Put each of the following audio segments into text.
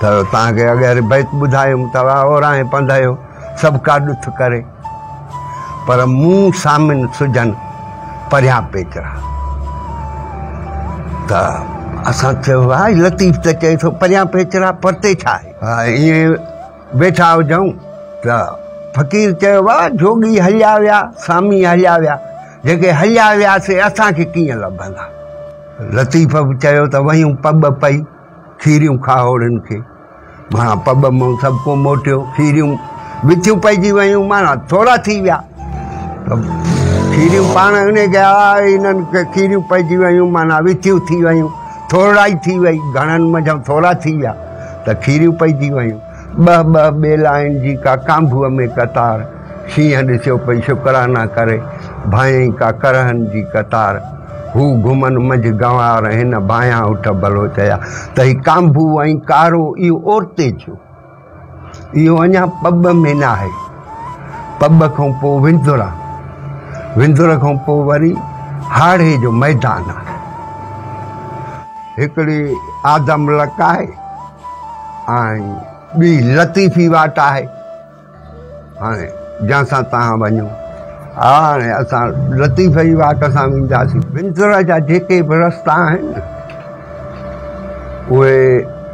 तो तव्हांखे अगरि बैत ॿुधायूं तव्हां ओराहे पंधयो सभु का ॾुथ करे पर मूं सामिन सुजन परियां पेचरा त असां चयो भाई लतीफ़ त चए थो परियां पेचरा परते छा आहे ईअं वेठा हुजऊं त फ़क़ीर चयो वाह जोगी हलिया विया सामी हलिया विया जेके हलिया वियासीं असांखे कीअं लभंदा लतीफ़ बि चयो त वयूं पब पई खीरियूं खाओड़ियुनि खे माना पब मां सभु को मोटियो खीरियूं विथियूं पइजी वयूं माना थोरा थी विया त खीरियूं पाण इन खे इन्हनि खे खीरियूं पइजी वयूं माना विथियूं थी वयूं थोरा ई थी वई घणनि मंझि थोरा थी विया त खीरियूं पइजी वयूं ॿ बेलाइन जी का कांभूअ में कतार शींहं ॾिसियो पई शुकराना करे भाई का करहनि जी कतार हू घुमनि मंझि गंवार हिन भायां उठ भलो चया त ही कांभू ऐं कारो इहो ओरते थियो इहो अञा पब में न आहे पब खां पोइ विंदुर खां पोइ वरी हाड़े जो मैदान आहे हिकिड़ी आदम लक आहे ऐं ॿी लतीफ़ी वाट आहे हाणे जंहिंसां तव्हां वञो हाणे असां लतीफ़ जी वाट सां वेंदासीं विंदुर जा जेके बि रस्ता आहिनि उहे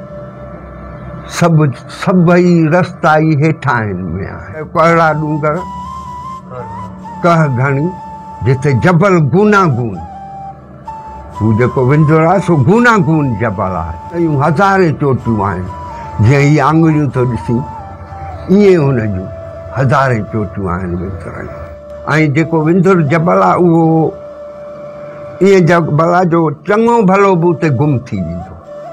सभई रस्ता ई हेठां आहिनि में आहे कोहड़ा डूंगर कह घणी जिते जबल गूनागून हू जेको विंदुर आहे सो गूनागून जबल आहे यूं हज़ारे चोटियूं आहिनि जीअं हीअ आङुरियूं थो ॾिसीं ईअं हुन जूं हज़ारे चोटियूं आहिनि विंदुर जूं ऐं जेको विंदुर जबल आहे उहो ईअं जबल आहे जो चङो भलो बि उते गुम थी वेंदो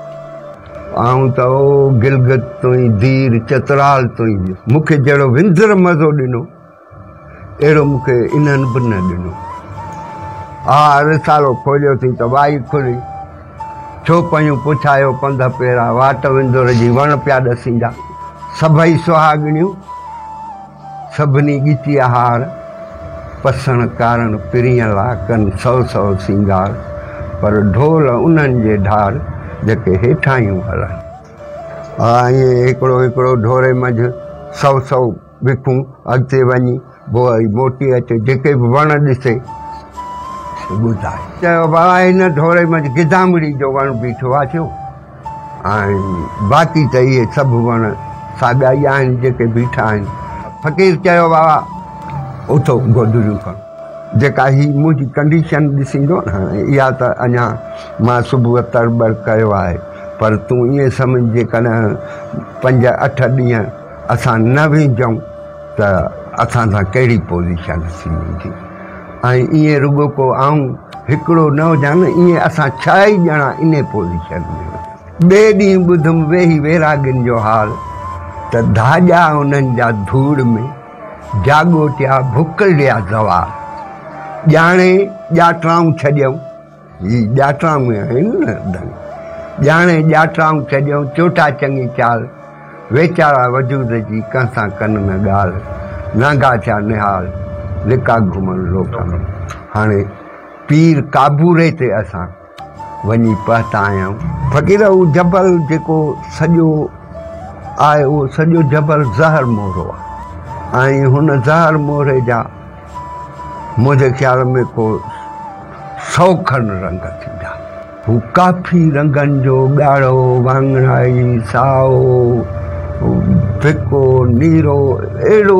ऐं त ओ गिलगित ताईं दीर चतराल ताईं मूंखे जहिड़ो विंदुर मज़ो ॾिनो अहिड़ो मूंखे इन्हनि बि न ॾिनो हा रिसालो खोलियोसीं त वाई खुली छो पयूं पुछायो पंध पेरा वाट विंदुर जी वण पिया ॾसींदा सभई सुहागणियूं सभिनी ॻिची हार पसण कारण पिरीअ लाकनि सौ सिंगार पर ढोल उन्हनि जे ढार जेके हेठां हलनि हा ईअं हिकिड़ो ढोरे मंझि सौ विखूं अॻिते वञी पोइ मोटी अचे जेके बि वण ॾिसे ॿुधाए चयो बाबा हिन ढोरे मंझि गिदामड़ी जो वण बीठो आहे छो ऐं बाक़ी त इहे सभु वण साॻा ई आहिनि जेके बीठा आहिनि फ़क़ीर चयो बाबा उथो गोदरियूं खणो जेका ही मुंहिंजी कंडीशन ॾिसींदो न इहा त अञा मां सुबुह तड़बड़ कयो आहे पर तूं ईअं सम्झ जेकॾहिं 5-8 ॾींहं असां न विझूं त असां सां कहिड़ी पोज़ीशन थी वेंदी ऐं ईअं रुॻो को आऊं हिकिड़ो न हुजां न ईअं असां 6 ई ॼणा इन पोज़ीशन में ॿिए ॾींहुं ॿुधुमि वेही वेरागिन जो हाल त धाॼा उन्हनि जा धूड़ में जाॻोटिया भुकलिया ज़वार ॼाणे ॼात्राऊं छॾियऊं ही ॼात्राऊं आहिनि न ॼाणे ॼात्राऊं छॾियऊं चोटा चङी चाल वेचारा वजूद जी कंहिंसां कन न ॻाल्हि नांगा थिया निहाल लिका घुमण लोकनि हाणे पीर काबूरे ते असां वञी पहुता आहियूं फ़क़ीर हू जबल जेको सॼो आहे उहो सॼो जबल ज़हर मोरो आहे ऐं हुन ज़हर मोरे जा मुंहिंजे ख़्याल में को 100 खनि रंग थींदा हू काफ़ी रंगनि जो ॻाढ़ो वाङणाई साओ फिको नीरो अहिड़ो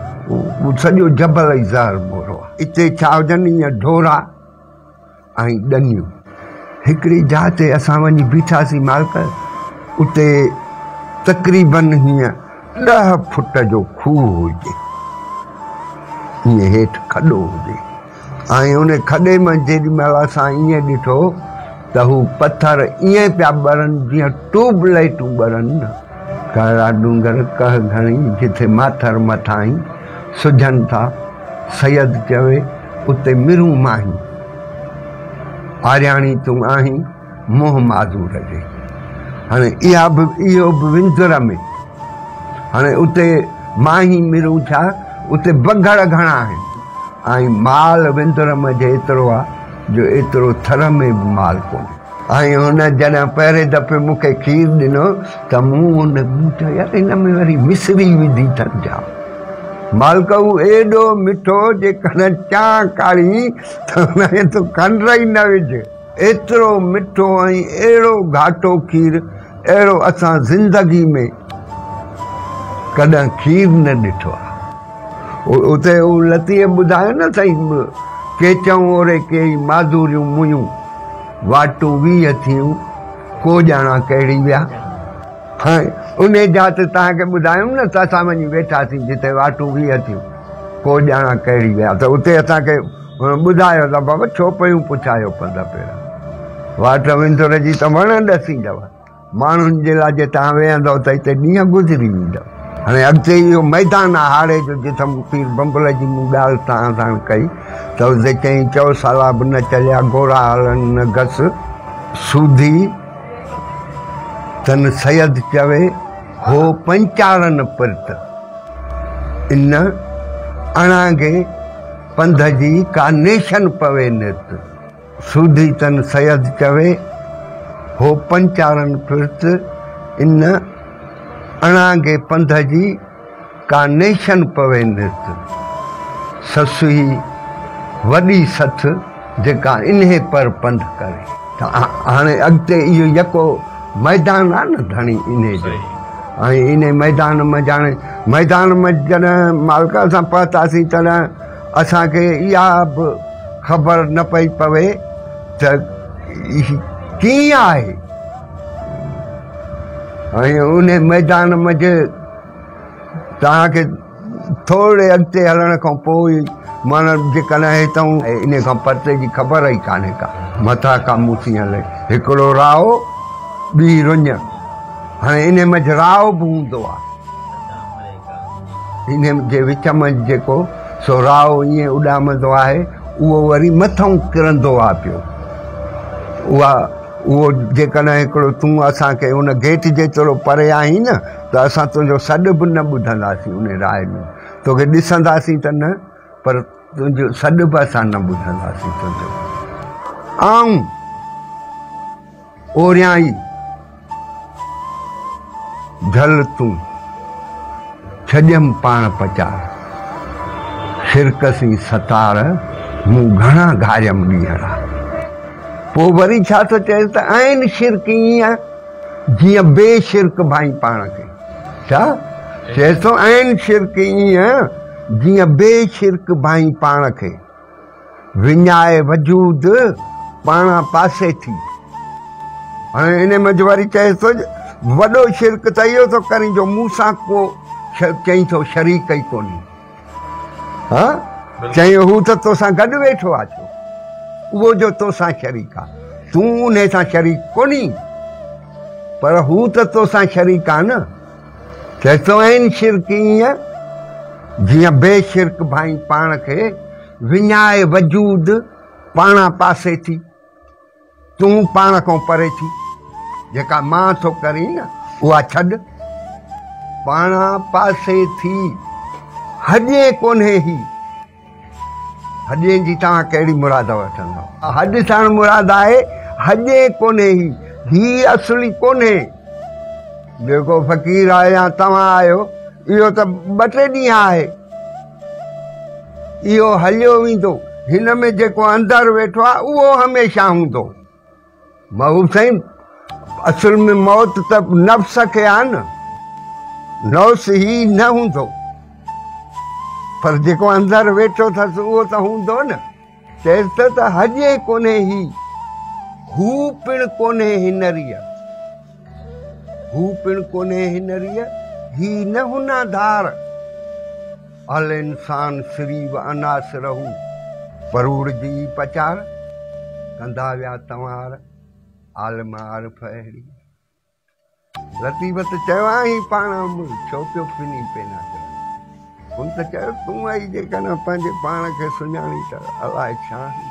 सॼो जबल ई ज़हर मोरो आहे हिते छा हुजनि ईअं ढोरा ऐं ॾनियूं हिकिड़ी जाइ ते असां वञी बीठासीं मालिक उते तक़रीबन हीअं 10 फुट जो खूह हुजे ईअं हेठि खॾो हुजे ऐं उन खॾे में जेॾीमहिल असां ईअं ॾिठो त हू पथर ईअं पिया ॿरनि जीअं ट्यूबलाइटूं ॿरनि न कारा डूंगर कह घणी जिथे माथर मथां ई सुझनि था सैयद चवे उते मिरूं माही आरियाणी तूं आहीं मोह माज़ूर जे हाणे इहो बि विंदुर में हाणे उते माही मिरूं छा उते बघड़ घणा आहिनि ऐं माल विंदुर में जे एतिरो आहे जो एतिरो थर में बि माल कोन्हे ऐं हुन जॾहिं पहिरें दफ़े मूंखे खीरु ॾिनो त मूं हुन ॿुधो यार हिन में वरी मिसरी विधी अथनि जा मालिक हू एॾो मिठो जेकॾहिं चांहि काढ़ी त हुनखे तूं खंड ई न विझ एतिरो मिठो ऐं अहिड़ो घाटो खीरु अहिड़ो असां ज़िंदगी में कॾहिं खीरु न ॾिठो आहे उते हू लतीअ ॿुधायो न साईं के चऊं ओरे के माधुरियूं मुयूं वाटूं 20 थियूं को ॼाणा कहिड़ी विया हाणे उन जा त तव्हांखे ॿुधायूं न त असां वञी वेठासीं जिते वाटूं 20 थियूं को ॼाणा कहिड़ी विया त उते असांखे ॿुधायो त बाबा छो पियूं पुछायो पंध पहिरां वाट विंदुर जी त वण ॾसींदव माण्हुनि जे लाइ जे तव्हां वेहंदव त हिते ॾींहं गुज़री वेंदव हाणे अॻिते इहो मैदान आहे हाड़े जो जिथे पीर बंबल जी मूं ॻाल्हि तव्हां सां कई त उते चई 4 साल बि न चलिया घोड़ा हलनि न घस सूधी तन सैयद चवे हो पंचारन पिर्त इन अणांगे पंध जी का नेशन पवे नृत सूधी तन सैयद चवे हो पंचारन पिर्त इन अणांगे पंध जी का नेशन पवे नृत ससुई वॾी सथ जेका इन्हे पर पंध करे त हाणे अॻिते इहो यको मैदान आहे न धणी इन्हे जो ऐं इन मैदान में ॼाणे मैदान में जॾहिं मालिक असां पहुतासीं तॾहिं असांखे इहा बि ख़बर न पई पवे त कीअं आहे ऐं उन मैदान में तव्हांखे थोरे अॻिते हलण खां पोइ माना जेकॾहिं हितां इन खां परते जी ख़बर ई कान्हे का मथां खां मूंसी हले हिकिड़ो राव ॿी रुञ हाणे इन में राव बि हूंदो आहे इन जे विच में जेको सो राव ईअं उॾामंदो आहे उहो वरी मथां किरंदो आहे पियो उहो जेकॾहिं हिकिड़ो तूं असांखे उन गेट जेतिरो परे आहीं न त असां तुंहिंजो सॾु बि न ॿुधंदासीं उन राह में तोखे ॾिसंदासीं त न पर तुंहिंजो सॾु बि असां न ॿुधंदासीं तुंहिंजो ऐं ओरियाई झल तूं छॼमि पाण पचार शिरकसी सतार मूं घणा घारियमि ॾींहड़ा पोइ वरी छा थो चए त आहिनि शिरक ईअं जीअं बेशिरक भाई पाण खे छा चए थो आहिनि शिरक ईअं जीअं बेशिरक भाई पाण खे विञाए वजूद पाण पासे थी हाणे इन में वरी चए थो वॾो शिरक त इहो थो करी जो मूंसां को चई थो शरीक ई कोन्हे हा चई हू त तोसां गॾु वेठो आहे छो उहो जो तोसां शरीक आहे तूं उन सां शरीक कोन्ही पर हू त तोसां शरीक आहे न चए थो आहिनि शिरक ईअं जीअं बेशिरक भाई पाण खे विञाए वजूद पाण पासे थी तूं पाण खां परे थी जेका मां थो करी न उहा छॾ पाण पासे थी हॼे कोन्हे ही हॼे जी तव्हां कहिड़ी मुराद वठंदव हॼ सां मुराद आहे हॼे कोन्हे ही असली कोन्हे जेको फ़क़ीर आहे या तव्हां आहियो इहो त 2-3 ॾींहं आहे इहो हलियो वेंदो हिन में जेको अंदरि वेठो आहे उहो हमेशह हूंदो महबूब साईं असुल में मौत त नफ़्स खे आहे न नौस ही न हूंदो पर जेको अंदरि वेठो अथसि उहो त हूंदो न चएसि त हॼे कोन्हे ही हू पिण कोन्हे हिनरीअ हू पिण कोन्हे हिनरीअ ही न हुना धार अल इंसान श्रीव अनास रहू परूड़ जी पचार कंदा विया तव्हां आलम आरफ अहिड़ी लतीफ़त चयो ई पाण छो पियो फिनी पेना हुन त चयो तूं आई जेकॾहिं पंहिंजे पाण खे सुञाणी त अलाए छा